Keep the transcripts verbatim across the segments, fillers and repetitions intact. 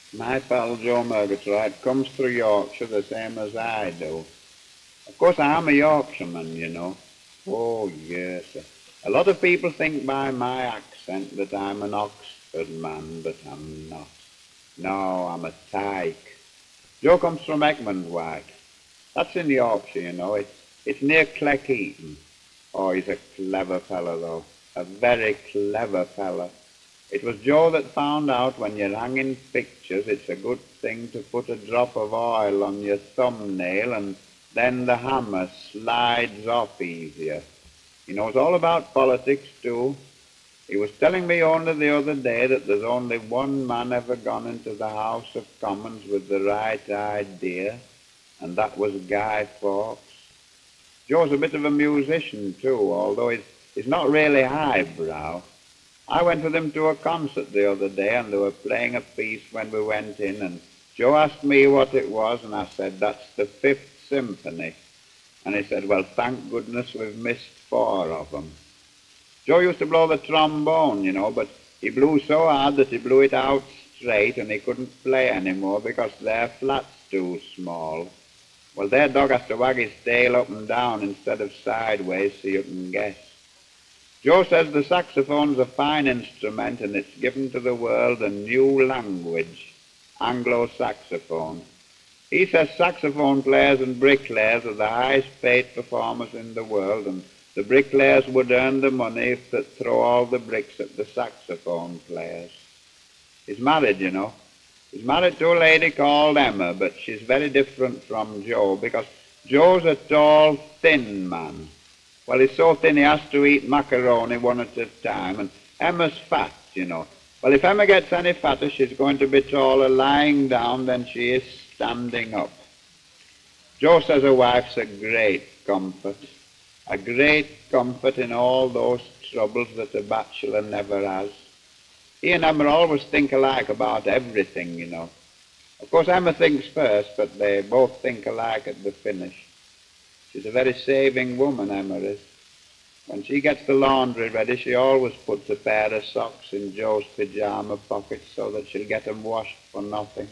My pal Joe Murgatroyd comes through Yorkshire the same as I do. Of course, I'm a Yorkshireman, you know. Oh, yes. A lot of people think by my accent that I'm an Oxford man, but I'm not. No, I'm a tyke. Joe comes from Egmondwike. That's in Yorkshire, you know. It's, it's near Cleckheaton. Oh, he's a clever fellow, though. A very clever fellow. It was Joe that found out when you're hanging pictures it's a good thing to put a drop of oil on your thumbnail and then the hammer slides off easier. He knows all about politics too. He was telling me only the other day that there's only one man ever gone into the House of Commons with the right idea, and that was Guy Fawkes. Joe's a bit of a musician too, although he's, he's not really highbrow. I went with him to a concert the other day, and they were playing a piece when we went in, and Joe asked me what it was, and I said, that's the Fifth Symphony. And he said, well, thank goodness we've missed four of them. Joe used to blow the trombone, you know, but he blew so hard that he blew it out straight, and he couldn't play anymore because their flat's too small. Well, their dog has to wag his tail up and down instead of sideways, so you can guess. Joe says the saxophone's a fine instrument and it's given to the world a new language, Anglo-saxophone. He says saxophone players and bricklayers are the highest paid performers in the world, and the bricklayers would earn the money if they'd throw all the bricks at the saxophone players. He's married, you know. He's married to a lady called Emma, but she's very different from Joe because Joe's a tall, thin man. Well, he's so thin he has to eat macaroni one at a time, and Emma's fat, you know. Well, if Emma gets any fatter, she's going to be taller lying down than she is standing up. Joe says a wife's a great comfort, a great comfort in all those troubles that a bachelor never has. He and Emma always think alike about everything, you know. Of course, Emma thinks first, but they both think alike at the finish. She's a very saving woman, Emma is. When she gets the laundry ready, she always puts a pair of socks in Joe's pyjama pockets so that she'll get them washed for nothing.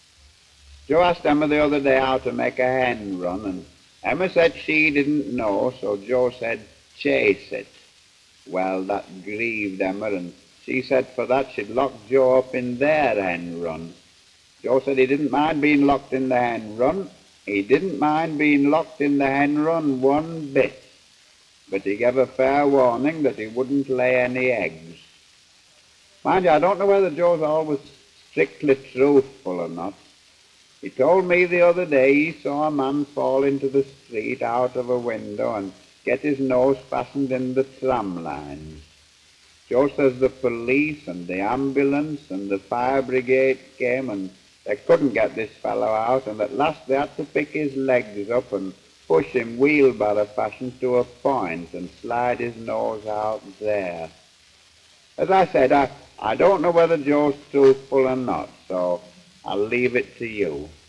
Joe asked Emma the other day how to make a hen run, and Emma said she didn't know, so Joe said, chase it. Well, that grieved Emma, and she said for that she'd lock Joe up in their hen run. Joe said he didn't mind being locked in the hen run. He didn't mind being locked in the hen run one bit, but he gave a fair warning that he wouldn't lay any eggs. Mind you, I don't know whether Joe's always strictly truthful or not. He told me the other day he saw a man fall into the street out of a window and get his nose fastened in the tram lines. Joe says the police and the ambulance and the fire brigade came and they couldn't get this fellow out, and at last they had to pick his legs up and push him wheelbarrow fashion to a point and slide his nose out there. As I said, I, I don't know whether Joe's truthful or not, so I'll leave it to you.